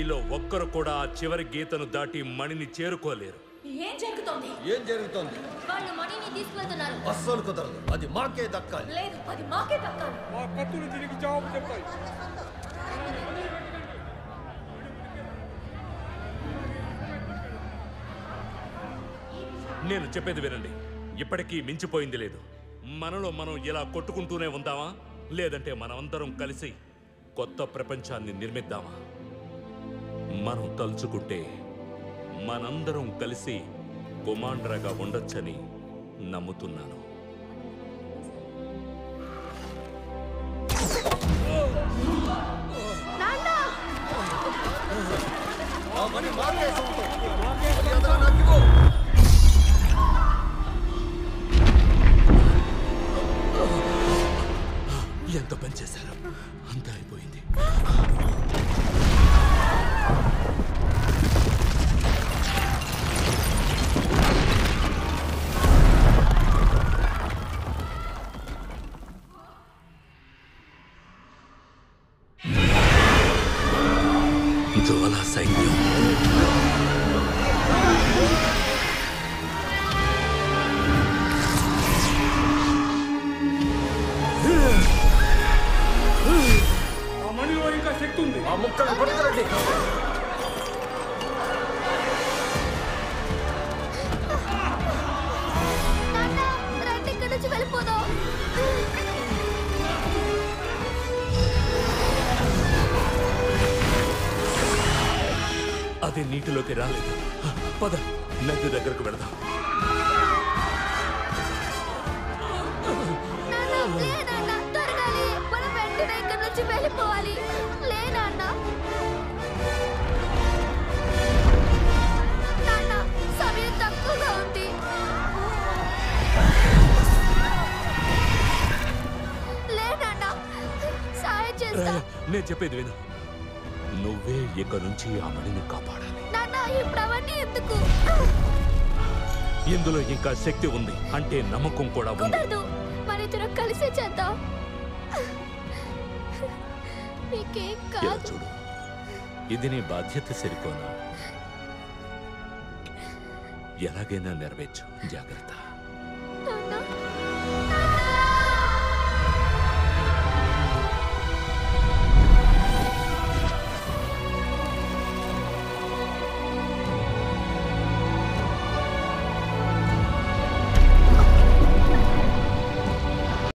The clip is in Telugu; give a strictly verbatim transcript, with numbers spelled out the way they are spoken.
మీలో ఒక్కరు కూడా ఆ చివరి గీతను దాటి మణిని చేరుకోలేరు. ఏం జరుగుతోంది? ఏం జరుగుతోంది? వాళ్ళు మణిని తీసుకెళ్తున్నారు. అస్సలు కుదరదు. అది మాకే దక్కాలి. లేదు, అది మాకే దక్కాలి. మా కత్తులు తిరిగి జవాబు చెప్తాయి. నేను చెప్పేది వినండి. ఇప్పటికీ మించిపోయింది లేదు. మనలో మనం ఇలా కొట్టుకుంటూనే ఉందామా, లేదంటే మనమందరం కలిసి కొత్త ప్రపంచాన్ని నిర్మిద్దామా? మనం తలుచుకుంటే మనందరం కలిసి కుమాండ్రాగా ఉండొచ్చని నమ్ముతున్నాను. ఎంత పని చేశారు? అంతా అయిపోయింది. జ్వాలా సైన్యం ఆ మణిలో ఇంకా శక్తి ఉంది. ఆ ముక్కలు పట్టుకురండి. రండి, ఇక్కడి నుంచి వెళ్ళిపోదాం. అది నీటిలోకి రాలేదు. పద, నది దగ్గరకు వెళదాం. మనం వెంటనే ఇక్కడి నుంచి వెళ్ళిపోవాలి. లేదన్న, నాన్న సమయం తక్కువగా ఉంది. లేదన్న, సాయం చేస్తా. నేను చెప్పేది విను. నువ్వే ఇక నుంచి ఆ మణిని కాపాడాలి. నాన్న, ఇప్పుడు అవన్నీ ఎందుకు? ఇందులో ఇంకా శక్తి ఉంది, అంటే నమ్మకం కూడా ఉంది. కుదరదు, మన ఇద్దరం కలిసే చేద్దాం. మీకేం ఇలా కాదు. చూడు, ఇది నీ బాధ్యత సరిపోనా? ఎలాగైనా నెరవేర్చు. జాగ్రత్త. నాన్న